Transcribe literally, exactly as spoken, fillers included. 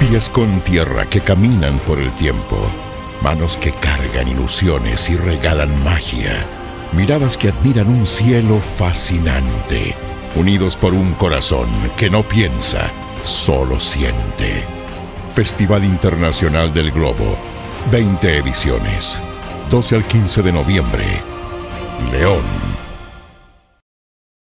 Pies con tierra que caminan por el tiempo, manos que cargan ilusiones y regalan magia, miradas que admiran un cielo fascinante, unidos por un corazón que no piensa, solo siente. Festival Internacional del Globo, veinte ediciones, doce al quince de noviembre, León.